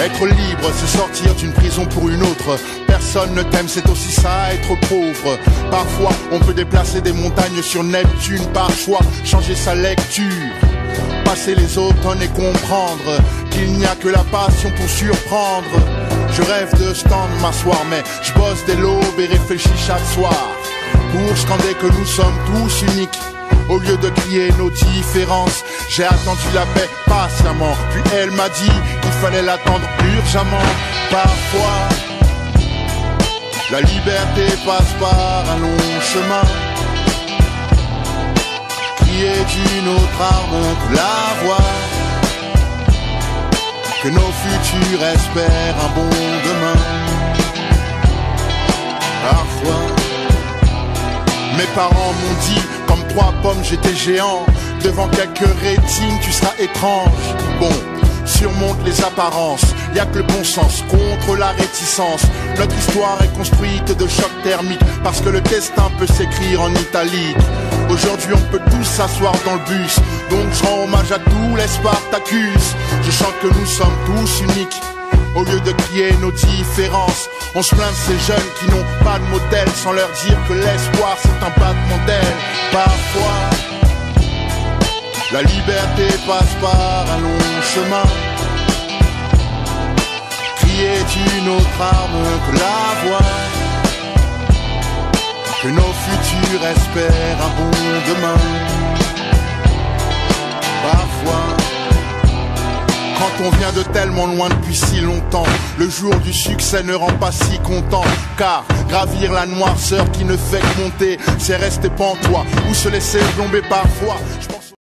Être libre, c'est sortir d'une prison pour une autre. Personne ne t'aime, c'est aussi ça, être pauvre. Parfois, on peut déplacer des montagnes sur Neptune par choix, changer sa lecture. Passer les automnes et comprendre qu'il n'y a que la passion pour surprendre. Je rêve de stand m'asseoir, mais je bosse dès l'aube et réfléchis chaque soir pour scander que nous sommes tous uniques. Au lieu de crier nos différences, j'ai attendu la paix patiemment. Puis elle m'a dit qu'il fallait l'attendre urgemment. Parfois, la liberté passe par un long chemin. Qui est d'une autre arme que la voix. Que nos futurs espèrent un bon demain. Parfois, mes parents m'ont dit, comme 3 pommes j'étais géant. Devant quelques rétines tu seras étrange. Bon, surmonte les apparences. Y a que le bon sens contre la réticence. Notre histoire est construite de chocs thermiques, parce que le destin peut s'écrire en italique. Aujourd'hui on peut tous s'asseoir dans le bus, donc je rends hommage à tous les Spartacus. Je chante que nous sommes tous uniques. Au lieu de crier nos différences, on se plaint de ces jeunes qui n'ont pas de modèle, sans leur dire que l'espoir c'est un battement d'aile. Parfois, la liberté passe par un long chemin. Qui est une autre arme que la voix. Que nos futurs espèrent un bon demain. Parfois, quand on vient de tellement loin depuis si longtemps, le jour du succès ne rend pas si content. Car gravir la noirceur qui ne fait que monter, c'est rester pantois ou se laisser plomber parfois.